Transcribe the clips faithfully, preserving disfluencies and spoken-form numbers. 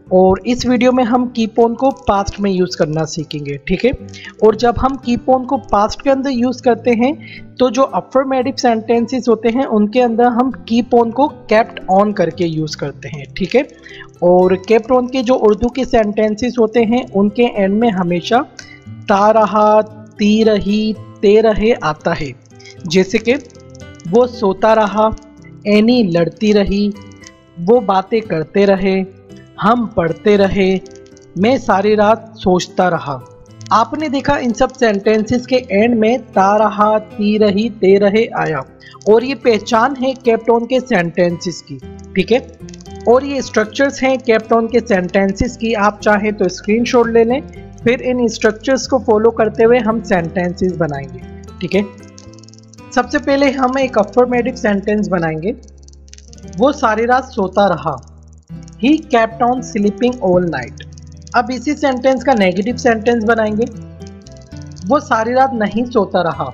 और इस वीडियो में हम कीप ऑन को पास्ट में यूज़ करना सीखेंगे, ठीक है। और जब हम कीप ऑन को पास्ट के अंदर यूज़ करते हैं तो जो अफर्मेटिव सेंटेंसेस होते हैं उनके अंदर हम कीप ऑन को केप्ट ऑन करके यूज़ करते हैं, ठीक है। और केप्ट ऑन के जो उर्दू के सेंटेंसेस होते हैं उनके एंड में हमेशा ता रहा, ती रही, ते रहे आता है। जैसे कि वो सोता रहा, एनी लड़ती रही, वो बातें करते रहे, हम पढ़ते रहे, मैं सारी रात सोचता रहा। आपने देखा इन सब सेंटेंसेस के एंड में ता रहा, ती रही, ते रहे आया, और ये पहचान है केप्ट ऑन के सेंटेंसेस की, ठीक है। और ये स्ट्रक्चर्स हैं केप्ट ऑन के सेंटेंसेस की। आप चाहें तो स्क्रीनशॉट ले लें, फिर इन स्ट्रक्चर्स को फॉलो करते हुए हम सेंटेंसेस बनाएंगे, ठीक है। सबसे पहले हम एक अफर्मेटिव सेंटेंस बनाएंगे। वो सारी रात सोता रहा, he kept on sleeping all night. अब इसी सेंटेंस का नेगेटिव सेंटेंस बनाएंगे। वो सारी रात नहीं सोता रहा,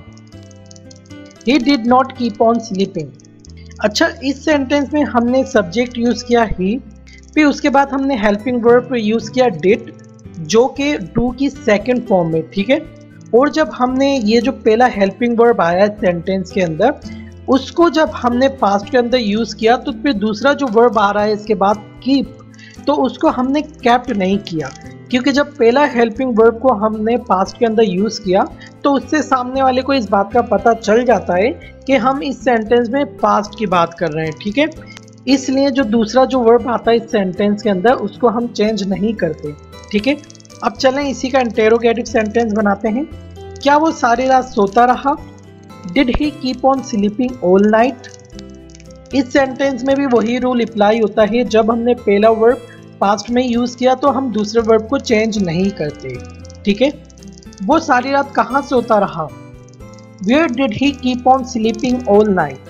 he did not keep on sleeping. अच्छा, इस सेंटेंस में हमने सब्जेक्ट यूज किया ही, फिर उसके बाद हमने हेल्पिंग वर्ब यूज किया डिड, जो कि डू की सेकंड फॉर्म में, ठीक है। और जब हमने ये जो पहला हेल्पिंग वर्ब आया सेंटेंस के अंदर, उसको जब हमने पास्ट के अंदर यूज़ किया तो फिर दूसरा जो वर्ब आ रहा है इसके बाद कीप, तो उसको हमने केप्ट नहीं किया, क्योंकि जब पहला हेल्पिंग वर्ब को हमने पास्ट के अंदर यूज़ किया तो उससे सामने वाले को इस बात का पता चल जाता है कि हम इस सेंटेंस में पास्ट की बात कर रहे हैं, ठीक है। इसलिए जो दूसरा जो वर्ब आता है इस सेंटेंस के अंदर उसको हम चेंज नहीं करते, ठीक है। अब चलें इसी का इंटेरोगेटिव सेंटेंस बनाते हैं। क्या वो सारी रात सोता रहा? Did he keep on sleeping all night? इस सेंटेंस में भी वही रूल अप्लाई होता है, जब हमने पहला वर्ब पास्ट में यूज़ किया तो हम दूसरे वर्ब को चेंज नहीं करते, ठीक है। वो सारी रात कहाँ सोता रहा? Where did he keep on sleeping all night?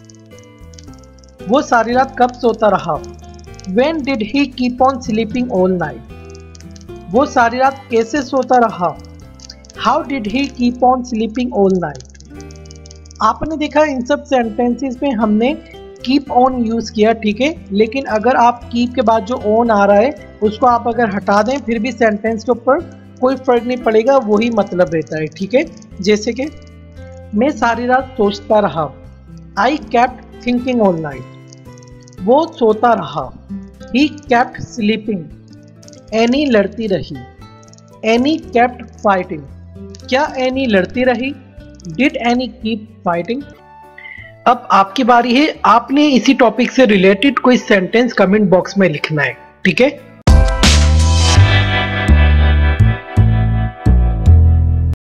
वो सारी रात कब सोता रहा? When did he keep on sleeping all night? वो सारी रात कैसे सोता रहा? How did he keep on sleeping all night? आपने देखा इन सब सेंटेंसेस में हमने कीप ऑन यूज़ किया, ठीक है। लेकिन अगर आप कीप के बाद जो ऑन आ रहा है उसको आप अगर हटा दें फिर भी सेंटेंस के ऊपर कोई फर्क नहीं पड़ेगा, वही मतलब रहता है, ठीक है। जैसे कि मैं सारी रात सोचता रहा, I kept thinking all night. वो सोता रहा, ही केप्ट स्लीपिंग। एनी लड़ती रही, एनी केप्ट फाइटिंग। क्या एनी लड़ती रही? Did Annie keep fighting? अब आपकी बारी है, आपने इसी टॉपिक से रिलेटेड कोई सेंटेंस कमेंट बॉक्स में लिखना है, ठीक है।